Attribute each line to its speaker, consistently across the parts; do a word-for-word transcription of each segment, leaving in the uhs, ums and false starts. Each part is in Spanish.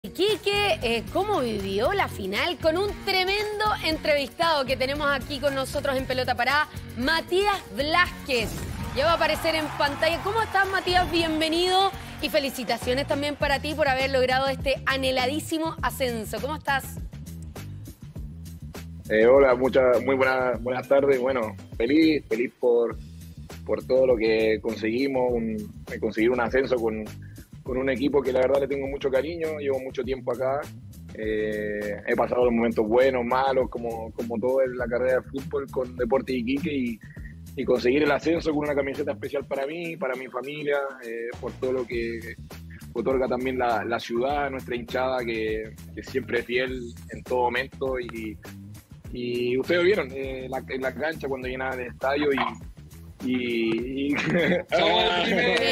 Speaker 1: Quique, eh, ¿cómo vivió la final? Con un tremendo entrevistado que tenemos aquí con nosotros en Pelota Parada, Matías Blázquez. Ya va a aparecer en pantalla. ¿Cómo estás, Matías? Bienvenido y felicitaciones también para ti por haber logrado este anheladísimo ascenso. ¿Cómo estás?
Speaker 2: Eh, hola, muchas, muy buenas, buenas tardes. Bueno, feliz, feliz por, por todo lo que conseguimos, un, conseguir un ascenso con... con un equipo que la verdad le tengo mucho cariño, llevo mucho tiempo acá, eh, he pasado los momentos buenos, malos, como, como todo en la carrera de fútbol con Deportes Iquique y, y conseguir el ascenso con una camiseta especial para mí, para mi familia, eh, por todo lo que otorga también la, la ciudad, nuestra hinchada que, que siempre es fiel en todo momento y, y ustedes vieron eh, la, en la cancha cuando llenaba el estadio y Y... y...
Speaker 1: ¡Ah,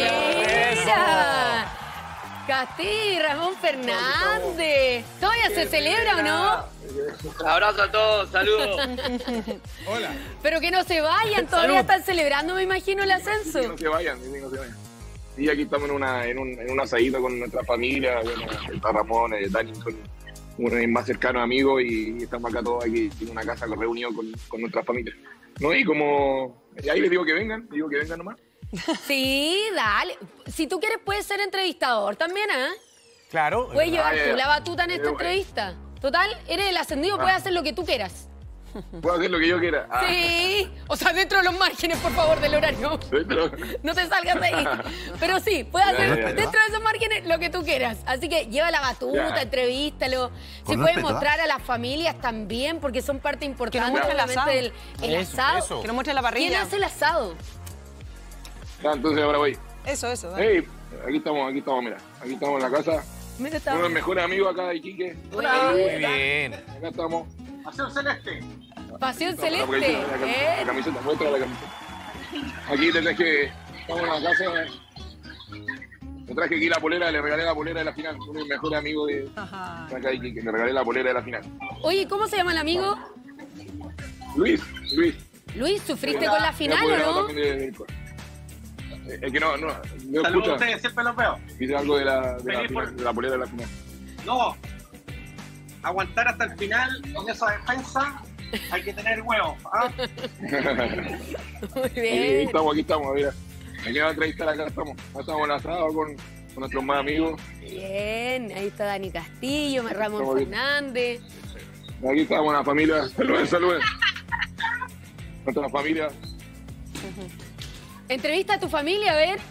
Speaker 1: ¡Esa! Castí, Ramón Fernández. ¿Todavía se celebra o no?
Speaker 3: Abrazo a todos, saludos.
Speaker 4: Hola.
Speaker 1: Pero que no se vayan, todavía
Speaker 4: Salud.
Speaker 1: están celebrando, me imagino, el ascenso.
Speaker 2: Que no se vayan, que no se vayan. Sí, aquí estamos en, una, en, un, en un asadito con nuestra familia, bueno, está Ramón, eh, Dani, son uno de mis más cercanos amigos y estamos acá todos aquí en una casa reunidos con, con nuestra familia. ¿No? Y como... Y ahí les digo que vengan, les digo que vengan nomás.
Speaker 1: Sí, dale. Si tú quieres, puedes ser entrevistador también, ¿eh?
Speaker 4: Claro.
Speaker 1: Puedes llevar
Speaker 2: Ah,
Speaker 1: tú
Speaker 2: ya.
Speaker 1: la batuta en esta
Speaker 2: Eh,
Speaker 1: entrevista. Total, eres el ascendido, puedes hacer lo que tú quieras.
Speaker 2: Puedo hacer lo que yo quiera. Ah,
Speaker 1: Sí, o sea, dentro de los márgenes, por favor, del horario.
Speaker 2: pero-
Speaker 1: No te salgas de ahí. Pero sí, puedes
Speaker 2: Ya,
Speaker 1: hacer
Speaker 2: ya, ya.
Speaker 1: dentro de esos márgenes lo que tú quieras. Así que lleva la batuta,
Speaker 2: Ya.
Speaker 1: entrevístalo. Se
Speaker 5: Con
Speaker 1: puede
Speaker 5: respeto,
Speaker 1: mostrar a las familias también, porque son parte importante
Speaker 6: muestre el
Speaker 1: obviamente,
Speaker 6: asado.
Speaker 1: del el
Speaker 4: Eso,
Speaker 1: asado.
Speaker 4: eso.
Speaker 6: Que nos muestre la
Speaker 1: ¿Quién
Speaker 6: parrilla.
Speaker 1: hace el asado?
Speaker 2: Ah, entonces ahora voy.
Speaker 6: Eso, eso. dale.
Speaker 2: Hey, aquí estamos, aquí estamos, mira. Aquí estamos en la casa.
Speaker 1: Mira, está-
Speaker 2: Uno de los mejores amigos acá de Iquique.
Speaker 1: Muy
Speaker 4: Muy
Speaker 1: bien.
Speaker 4: bien.
Speaker 2: Acá estamos.
Speaker 3: Pasión Celeste.
Speaker 1: Pasión
Speaker 2: La, la,
Speaker 1: celeste.
Speaker 2: la, la
Speaker 1: Bien.
Speaker 2: camiseta, muestra la camiseta. Aquí te traje, estamos en la casa. Me traje aquí la polera, le regalé la polera de la final. Uno de mis mejores amigos de
Speaker 6: Ajá.
Speaker 2: acá de Iquique, le regalé la polera de la final.
Speaker 1: Oye, ¿cómo se llama el amigo?
Speaker 2: Luis, Luis.
Speaker 1: Luis, ¿sufriste con la final o no?
Speaker 2: Es que no, no, no
Speaker 3: Saludos a
Speaker 2: escucha.
Speaker 3: ustedes, siempre los veo.
Speaker 2: Dice algo de la, de la,
Speaker 3: Feliz por-
Speaker 2: final, de la polera de la final.
Speaker 3: No, aguantar hasta el final en esa defensa hay que tener huevos. ¿ah?
Speaker 1: Muy
Speaker 2: Aquí
Speaker 1: bien.
Speaker 2: estamos, aquí estamos, mira. Me queda entrevistar acá, estamos. Acá estamos en asado con, con nuestros más amigos.
Speaker 1: Bien, ahí está Dani Castillo, Ramón
Speaker 2: Estamos bien.
Speaker 1: Fernández.
Speaker 2: Aquí estamos en la familia. Saluden, saluden. Nuestra familia.
Speaker 1: Entrevista a tu familia, a ver.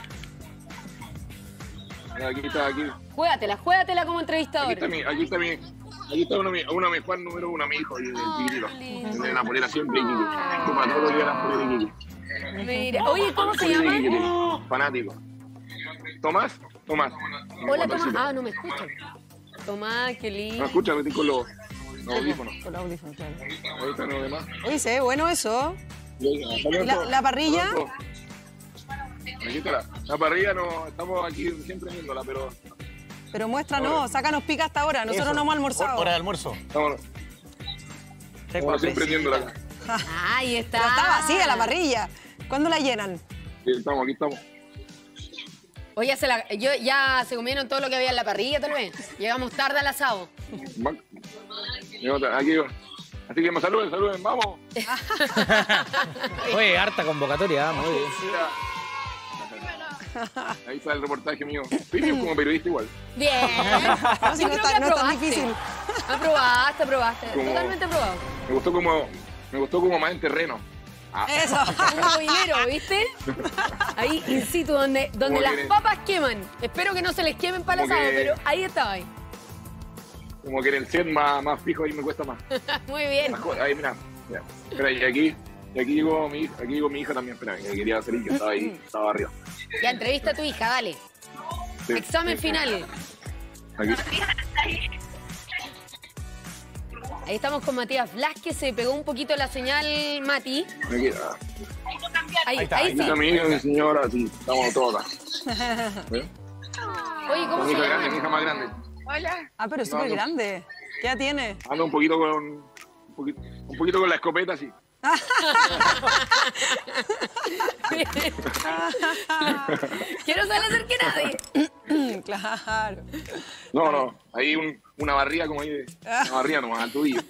Speaker 2: Mira, Aquí está, aquí.
Speaker 1: Juégatela, juégatela como
Speaker 2: Aquí
Speaker 1: entrevistador.
Speaker 2: está mi, aquí está mi, aquí está uno, de mi- uno de mis fans número uno, mi hijo, y el chiquitito.
Speaker 1: lindo.
Speaker 2: De la polera siempre Iquique. Toma todos los días la polera Iquique.
Speaker 1: Mira, oye, ¿cómo se
Speaker 2: Polera
Speaker 1: llama?
Speaker 2: Iquique tiene. Fanático. ¿Tomás? Tomás.
Speaker 1: Hola,
Speaker 2: Tomás.
Speaker 1: Tomás. Ah, no me escuchan. Tomás, qué
Speaker 2: No
Speaker 1: lindo.
Speaker 2: escucha, metí con los, los audífonos.
Speaker 6: Con los audífonos, claro.
Speaker 2: Ahí están los demás.
Speaker 6: Oye, se ve bueno eso.
Speaker 2: Saludos
Speaker 6: La-
Speaker 2: a todos.
Speaker 6: la parrilla.
Speaker 2: Saludos a todos. Aquí está la, la parrilla, no, estamos aquí siempre viéndola, pero
Speaker 6: Pero muéstranos, sácanos pica hasta ahora. Nosotros
Speaker 4: Eso.
Speaker 6: no hemos almorzado.
Speaker 4: Hora de almuerzo.
Speaker 2: estamos, estamos siempre viéndola acá.
Speaker 1: Ahí está.
Speaker 6: Pero está vacía la parrilla. ¿Cuándo la llenan?
Speaker 2: Sí, estamos, aquí estamos.
Speaker 1: Oye, ya se, la- yo, ya se comieron todo lo que había en la parrilla, tal vez. Llegamos tarde al asado.
Speaker 2: Va- y otra, Aquí, así que me saluden, saluden, vamos.
Speaker 7: Oye, harta convocatoria, vamos.
Speaker 2: Mira. Ahí está el reportaje mío. Premium como periodista igual.
Speaker 1: Bien.
Speaker 6: No, si
Speaker 1: Yo
Speaker 6: no
Speaker 1: creo
Speaker 6: está-
Speaker 1: que
Speaker 6: no es tan
Speaker 1: aprobaste.
Speaker 6: difícil.
Speaker 1: Aprobaste, aprobaste.
Speaker 2: Como-
Speaker 1: Totalmente aprobado.
Speaker 2: Me gustó como, me gustó como más en terreno. Ah,
Speaker 6: Eso.
Speaker 1: Un movilero, ¿viste? Ahí in situ, donde, donde
Speaker 2: Como
Speaker 1: las
Speaker 2: que-
Speaker 1: papas queman. Espero que no se les quemen para el
Speaker 2: Como
Speaker 1: asado,
Speaker 2: que-
Speaker 1: pero ahí estaba ahí.
Speaker 2: como que en el set más, más fijo ahí me cuesta más.
Speaker 1: Muy bien.
Speaker 2: Más joder, ahí, mira. mira. Espera, y aquí, y aquí llegó mi hija, aquí llegó mi hija también, espera, que quería salir, que estaba ahí, estaba arriba.
Speaker 1: Ya entrevista a tu hija, dale.
Speaker 2: Sí,
Speaker 1: Examen
Speaker 2: sí,
Speaker 1: final.
Speaker 2: Aquí.
Speaker 1: Ahí estamos con Matías Blázquez, se pegó un poquito la señal, Mati.
Speaker 2: Aquí, ah,
Speaker 1: Ahí,
Speaker 4: Ahí está,
Speaker 1: ahí
Speaker 2: aquí
Speaker 1: sí.
Speaker 2: está mi hija, mi señora, sí, estamos todos acá. ¿Eh?
Speaker 1: Oye, ¿cómo
Speaker 2: Mi
Speaker 1: se
Speaker 2: hija grande, mi
Speaker 1: llama?
Speaker 2: hija más grande.
Speaker 6: Ah, pero es
Speaker 2: No,
Speaker 6: súper
Speaker 2: no.
Speaker 6: grande. ¿Qué edad tiene?
Speaker 2: Ando un poquito con, un poquito, un poquito con la escopeta, sí.
Speaker 1: Quiero no hacer que nadie.
Speaker 6: Claro.
Speaker 2: No, no, ahí un, una barriga como ahí, de, una barriga nomás al tobillo.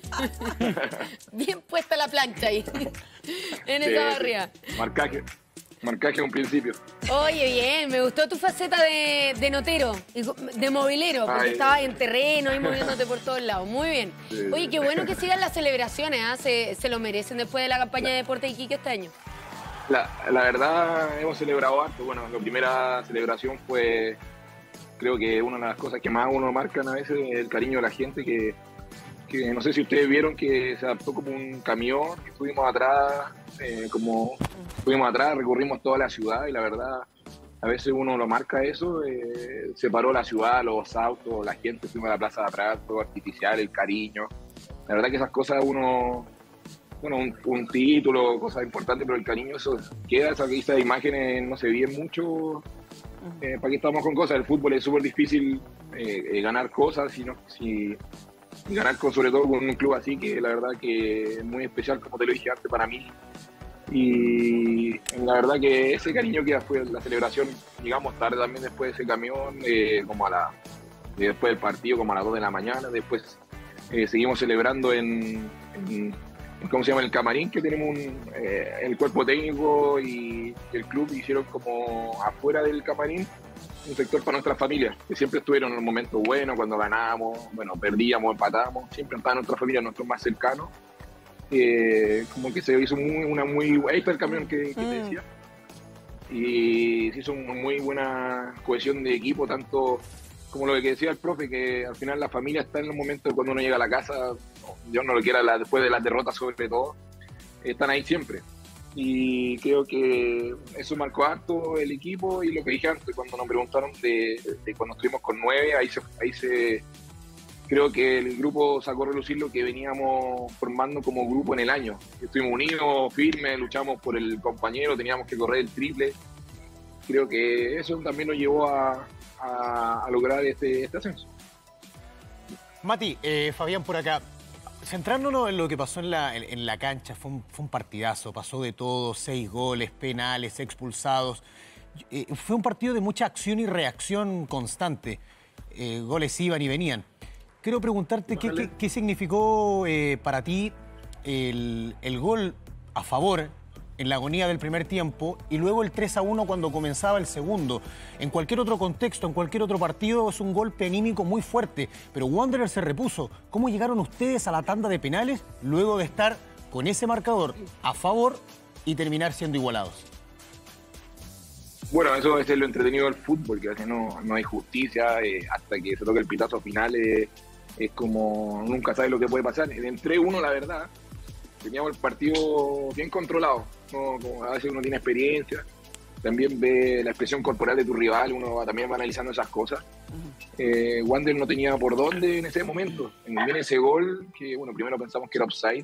Speaker 1: Bien puesta la plancha ahí, en
Speaker 2: Sí,
Speaker 1: esa
Speaker 2: sí.
Speaker 1: barriga.
Speaker 2: Marcaje, marcaje en un principio.
Speaker 1: Oye, bien, me gustó tu faceta de, de notero, y co- de movilero, porque
Speaker 2: Ay.
Speaker 1: estabas en terreno y moviéndote por todos lados. Muy bien.
Speaker 2: Sí.
Speaker 1: Oye, qué bueno que sigan las celebraciones, ¿ah? se, se lo merecen después de la campaña de Deporte de Iquique este año.
Speaker 2: La, la verdad, hemos celebrado harto. Bueno, la primera celebración fue, creo que una de las cosas que más uno marcan a veces es el cariño de la gente, que, que no sé si ustedes vieron que se adaptó como un camión, que estuvimos atrás, eh, como estuvimos atrás, recorrimos toda la ciudad y la verdad, a veces uno lo marca eso, eh, se paró la ciudad, los autos, la gente, fuimos a la plaza de atrás, todo artificial, el cariño. La verdad que esas cosas uno... Bueno, un, un título, cosas importantes, pero el cariño, eso queda, esa, esas imágenes no se vienen mucho. Eh, ¿Para qué estamos con cosas? El fútbol es súper difícil eh, eh, ganar cosas, sino, si, y ganar con, sobre todo con un club así, que la verdad que es muy especial, como te lo dije antes, para mí. Y la verdad que ese cariño que fue la celebración, llegamos tarde también después de ese camión, eh, como a la, después del partido, como a las dos de la mañana, después eh, seguimos celebrando en, en ¿cómo se llama? El camarín, que tenemos un, eh, el cuerpo técnico y el club hicieron como afuera del camarín un sector para nuestras familias, que siempre estuvieron en los momentos buenos, cuando ganábamos, bueno, perdíamos, empatábamos, siempre estaban nuestras familias, nuestros más cercanos. Eh, como que se hizo muy, una muy... Ahí está el camión que, que te decía. Y se hizo una muy buena cohesión de equipo, tanto como lo que decía el profe, que al final la familia está en los momentos cuando uno llega a la casa, Dios no lo quiera, la, después de las derrotas sobre todo, están ahí siempre. Y creo que eso marcó harto el equipo, y lo que dije antes, cuando nos preguntaron de, de cuando estuvimos con nueve, ahí se, ahí se creo que el grupo sacó a relucir lo que veníamos formando como grupo en el año. Estuvimos unidos, firmes, luchamos por el compañero, teníamos que correr el triple. Creo que eso también nos llevó a, a, a lograr este, este ascenso.
Speaker 4: Mati, eh, Fabián por acá. Centrándonos en lo que pasó en la, en, en la cancha, fue un, fue un partidazo, pasó de todo, seis goles, penales, expulsados. Eh, fue un partido de mucha acción y reacción constante. Eh, goles iban y venían. Quiero preguntarte qué, qué, qué significó eh, para ti el, el gol a favor en la agonía del primer tiempo y luego el tres a uno cuando comenzaba el segundo. En cualquier otro contexto, en cualquier otro partido, es un golpe anímico muy fuerte, pero Wanderers se repuso. ¿Cómo llegaron ustedes a la tanda de penales luego de estar con ese marcador a favor y terminar siendo igualados?
Speaker 2: Bueno, eso es lo entretenido del fútbol, que a veces no, no hay justicia, eh, hasta que se toque el pitazo final, eh, es como nunca sabes lo que puede pasar. En tres uno, la verdad, teníamos el partido bien controlado, ¿no? Como a veces uno tiene experiencia, también ve la expresión corporal de tu rival, uno va, también va analizando esas cosas. Eh, Wander no tenía por dónde en ese momento, viene ese gol, que bueno, primero pensamos que era offside,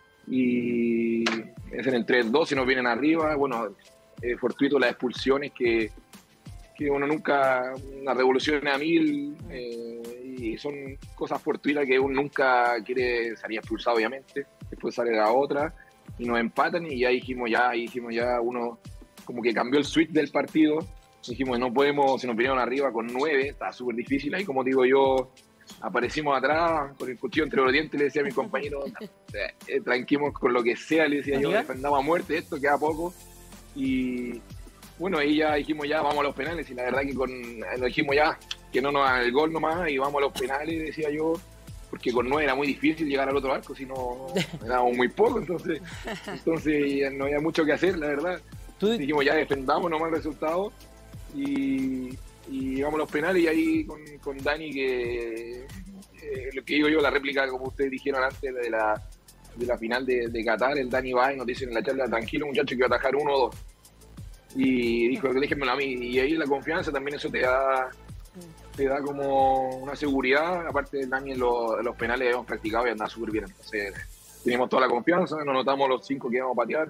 Speaker 2: y es en el tres dos, si nos vienen arriba, bueno, eh, fortuito las expulsiones que, que uno nunca, una revolución a mil, eh, y son cosas fortuitas que uno nunca quiere salir expulsado, obviamente. Después sale la otra y nos empatan, y ya dijimos ya, ahí dijimos ya, uno como que cambió el switch del partido. Dijimos, no podemos, si nos vinieron arriba con nueve, está súper difícil. Ahí, como digo yo, aparecimos atrás con el cuchillo entre los dientes, le decía a mi compañero, eh, tranquimos con lo que sea, le decía yo, defendamos a muerte, esto queda poco. Y bueno, ahí ya dijimos, ya vamos a los penales, y la verdad que con, nos dijimos ya, que no nos haga el gol nomás, y vamos a los penales, decía yo, porque con nueve era muy difícil llegar al otro arco, si no, éramos muy poco, entonces, entonces no había mucho que hacer, la verdad. ¿Tú? Dijimos, ya defendamos nomás el resultado, y, y vamos a los penales, y ahí con, con Dani, que eh, lo que digo yo, la réplica, como ustedes dijeron antes, de la, de la final de, de Qatar, el Dani va y nos dice en la charla, tranquilo muchacho, que va a atajar uno o dos. Y dijo, déjenmelo a mí, y ahí la confianza también, eso te da te da como una seguridad. Aparte del Dani en los, en los penales hemos practicado y andaba súper bien, entonces teníamos toda la confianza, nos notamos los cinco que íbamos a patear,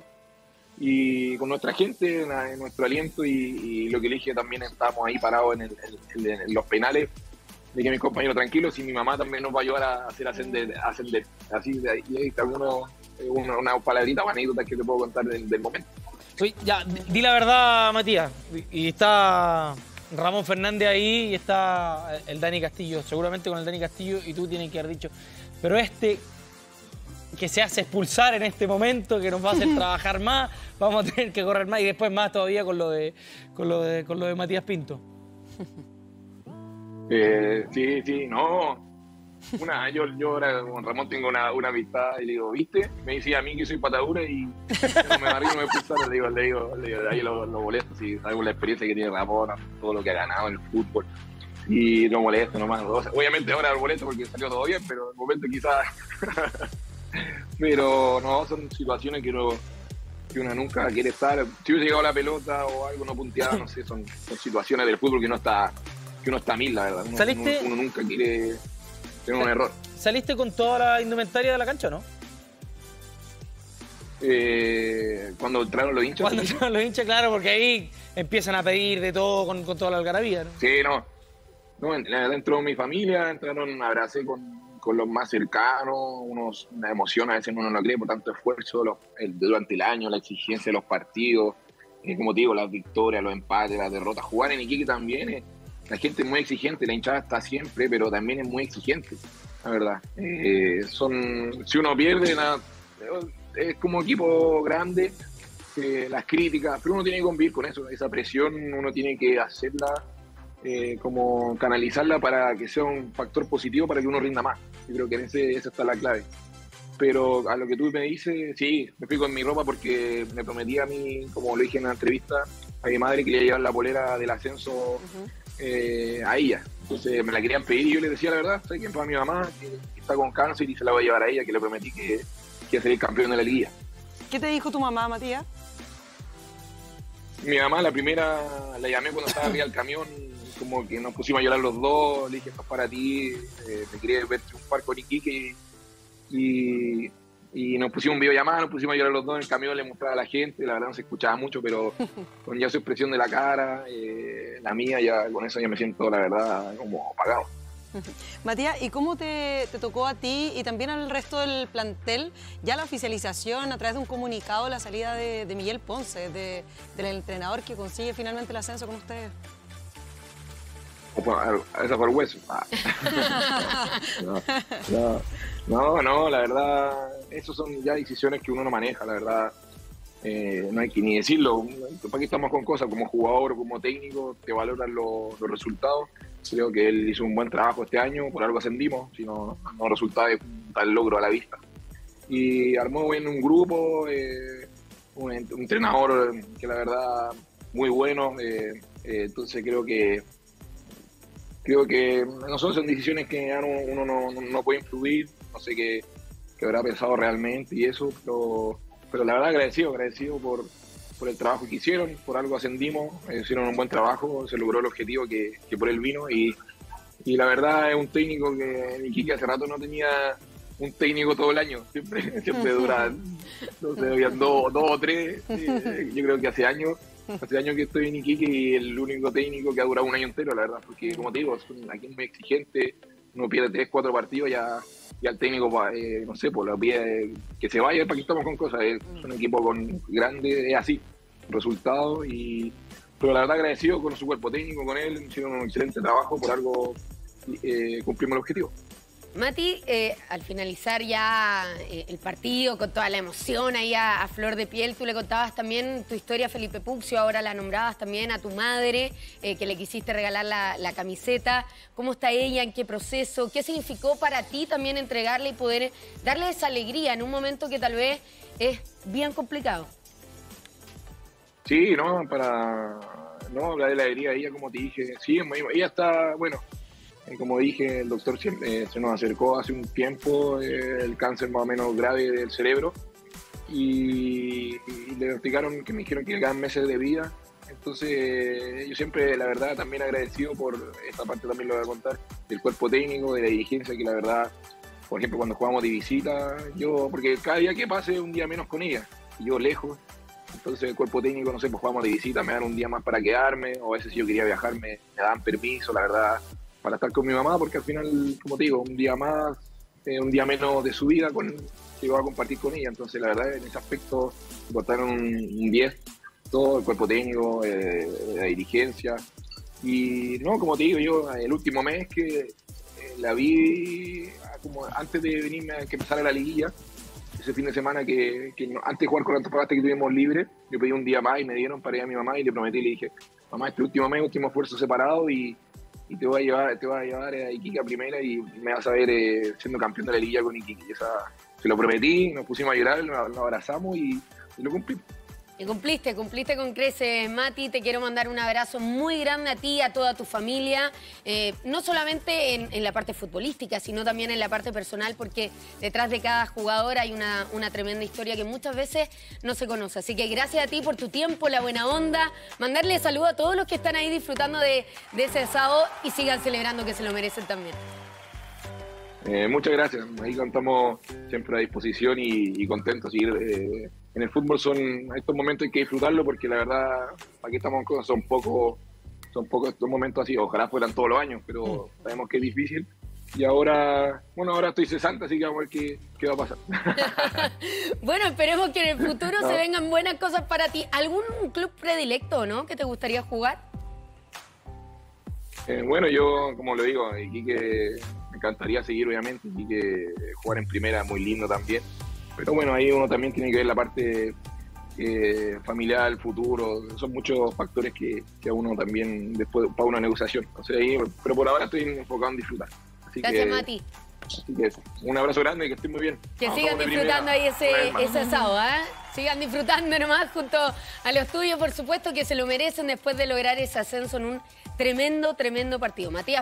Speaker 2: y con nuestra gente, en, en nuestro aliento, y, y lo que le dije también, estábamos ahí parados en, el, en, en los penales, de que mis compañeros tranquilos, y mi mamá también nos va a ayudar a hacer ascender, ascender. Así, y ahí está uno una, una palabrita o anécdotas que te puedo contar del, del momento.
Speaker 5: Oye, ya, di la verdad, Matías. Y está Ramón Fernández ahí y está el Dani Castillo. Seguramente con el Dani Castillo y tú tienes que haber dicho, pero este que se hace expulsar en este momento, que nos va a hacer trabajar más, vamos a tener que correr más y después más todavía con lo de, con lo de, con lo de Matías Pinto.
Speaker 2: Eh, sí, sí, no. Una, yo, yo ahora con Ramón tengo una, una amistad y le digo, ¿viste? Me decía a mí que soy patadura y no me barrí, no me expulsaron. Le digo, le digo, le digo, de ahí lo, lo molesto, si sabemos la experiencia que tiene Ramón, todo lo que ha ganado en el fútbol. Y lo molesto nomás. O sea, obviamente ahora lo molesto porque salió todo bien, pero en el momento quizás... pero no, son situaciones que uno, que uno nunca quiere estar. Si hubiese llegado la pelota o algo no punteado, no sé, son, son situaciones del fútbol que no está, que uno está a mil, la verdad. Uno,
Speaker 5: ¿Saliste?
Speaker 2: Uno, uno nunca quiere tener un error.
Speaker 5: ¿Saliste con toda la indumentaria de la cancha o no?
Speaker 2: Eh, cuando entraron los hinchas.
Speaker 5: Cuando entraron los hinchas, claro, porque ahí empiezan a pedir de todo con, con toda la algarabía, ¿no?
Speaker 2: Sí, no. No, entró mi familia, entraron, abracé con, con los más cercanos, unos, una emoción, a veces uno no lo cree por tanto esfuerzo los, el, durante el año, la exigencia de los partidos, eh, como te digo, las victorias, los empates, las derrotas. Jugar en Iquique también, eh, la gente es muy exigente, la hinchada está siempre, pero también es muy exigente, la verdad. Eh, son, si uno pierde, nada, es como equipo grande, eh, las críticas, pero uno tiene que convivir con eso, esa presión uno tiene que hacerla, eh, como canalizarla para que sea un factor positivo para que uno rinda más. Yo creo que en ese, esa está la clave. Pero a lo que tú me dices, sí, me fui con mi ropa porque me prometí a mí, como lo dije en la entrevista, a mi madre que le iba a llevar la polera del ascenso uh-huh. eh, a ella. Entonces me la querían pedir y yo le decía la verdad, ¿sabes quién? Para mi mamá, que está con cáncer y se la voy a llevar a ella, que le prometí que, que iba a ser el campeón de la liguilla.
Speaker 6: ¿Qué te dijo tu mamá, Matías?
Speaker 2: Mi mamá, la primera, la llamé cuando estaba arriba del camión, como que nos pusimos a llorar los dos, le dije, esto es para ti, eh, me quería ver triunfar con Iquique y, y nos pusimos un videollamada, nos pusimos a llorar los dos en el camión, le mostraba a la gente, la verdad no se escuchaba mucho, pero con ya su expresión de la cara, eh, la mía, ya con eso ya me siento, la verdad, como apagado.
Speaker 6: Matías, ¿y cómo te, te tocó a ti y también al resto del plantel ya la oficialización a través de un comunicado, la salida de, de Miguel Ponce, de, del entrenador que consigue finalmente el ascenso con ustedes?
Speaker 2: Esa fue el hueso. Ah. no, no, no, no, la verdad, esas son ya decisiones que uno no maneja, la verdad. Eh, no hay que ni decirlo. ¿Para qué estamos con cosas? Como jugador, como técnico, te valoran los, los resultados. Creo que él hizo un buen trabajo este año, por algo ascendimos, si no, no resultaba de tal logro a la vista. Y armó bien un grupo, eh, un, un entrenador que la verdad muy bueno, eh, eh, entonces creo que creo que nosotros son decisiones que ya no, uno no, no, no puede influir, no sé qué, qué habrá pensado realmente y eso, pero, pero la verdad agradecido, agradecido por, por el trabajo que hicieron, por algo ascendimos, hicieron un buen trabajo, se logró el objetivo que, que por él vino y, y la verdad es un técnico que en Iquique hace rato no tenía un técnico todo el año, siempre, siempre dura, no sé, habían dos, dos o tres, eh, yo creo que hace años. Hace años que estoy en Iquique y el único técnico que ha durado un año entero, la verdad, porque como te digo, aquí es muy exigente, uno pierde tres, cuatro partidos, ya, ya el técnico, eh, no sé, pues lo pide que se vaya, para que estamos con cosas, es un equipo con grande, es así, resultados, y pero la verdad agradecido con su cuerpo técnico, con él, hicieron un excelente trabajo, por algo eh, cumplimos el objetivo.
Speaker 1: Mati, eh, al finalizar ya eh, el partido, con toda la emoción ahí a, a flor de piel, tú le contabas también tu historia a Felipe Puccio, ahora la nombrabas también a tu madre, eh, que le quisiste regalar la, la camiseta. ¿Cómo está ella? ¿En qué proceso? ¿Qué significó para ti también entregarle y poder darle esa alegría en un momento que tal vez es bien complicado?
Speaker 2: Sí, no, para... No, hablar de la alegría de ella, como te dije, sí, ella está, bueno... Como dije, el doctor siempre, eh, se nos acercó hace un tiempo eh, el cáncer más o menos grave del cerebro y, y le explicaron que me dijeron que le quedan meses de vida. Entonces, eh, yo siempre, la verdad, también agradecido por esta parte, también lo voy a contar, del cuerpo técnico, de la dirigencia, que la verdad, por ejemplo, cuando jugamos de visita, yo, porque cada día que pase, un día menos con ella, y yo lejos. Entonces, el cuerpo técnico, no sé, pues jugamos de visita, me dan un día más para quedarme, o a veces si yo quería viajar, me, me dan permiso, la verdad, para estar con mi mamá, porque al final, como te digo, un día más, eh, un día menos de su vida con, que iba a compartir con ella. Entonces, la verdad, en ese aspecto, botaron un diez, todo el cuerpo técnico, eh, la dirigencia. Y no, como te digo, yo el último mes que eh, la vi como antes de venirme a que empezara la liguilla, ese fin de semana que, que no, antes de jugar con Antofagasta que tuvimos libre, yo pedí un día más y me dieron para ir a mi mamá y le prometí, le dije, mamá, este último mes, último esfuerzo separado y, y te voy a llevar, te voy a llevar a Iquique a primera y me vas a ver eh, siendo campeón de la liguilla con Iquique. Y esa, se lo prometí, nos pusimos a llorar, nos, nos abrazamos y, y lo cumplimos.
Speaker 1: Y cumpliste, cumpliste con creces, Mati. Te quiero mandar un abrazo muy grande a ti, a toda tu familia. Eh, no solamente en, en la parte futbolística, sino también en la parte personal, porque detrás de cada jugador hay una, una tremenda historia que muchas veces no se conoce. Así que gracias a ti por tu tiempo, la buena onda. Mandarle saludos a todos los que están ahí disfrutando de, de ese asado y sigan celebrando, que se lo merecen también.
Speaker 2: Eh, muchas gracias. Ahí estamos siempre a disposición y, y contentos. Y, eh, en el fútbol son estos momentos hay que disfrutarlo porque la verdad aquí estamos son pocos son pocos estos momentos así. Ojalá fueran todos los años, pero sabemos que es difícil. Y ahora, bueno, ahora estoy cesante, así que vamos a ver qué, qué va a pasar.
Speaker 1: Bueno, esperemos que en el futuro no. se vengan buenas cosas para ti. ¿Algún club predilecto, no, que te gustaría jugar?
Speaker 2: Eh, bueno, yo, como lo digo, Iquique me encantaría seguir, obviamente, Iquique jugar en primera muy lindo también. Pero bueno, ahí uno también tiene que ver la parte eh, familiar, el futuro. Son muchos factores que, que a uno también después para una negociación. O sea, ahí, pero por ahora estoy enfocado en disfrutar. Así
Speaker 1: Gracias,
Speaker 2: que,
Speaker 1: Mati.
Speaker 2: Así que eso. Un abrazo grande y que estén muy bien.
Speaker 1: Que
Speaker 2: Vamos,
Speaker 1: sigan disfrutando ahí ese, ese asado, ¿eh? Sigan disfrutando nomás junto a los tuyos, por supuesto, que se lo merecen después de lograr ese ascenso en un tremendo, tremendo partido. Matías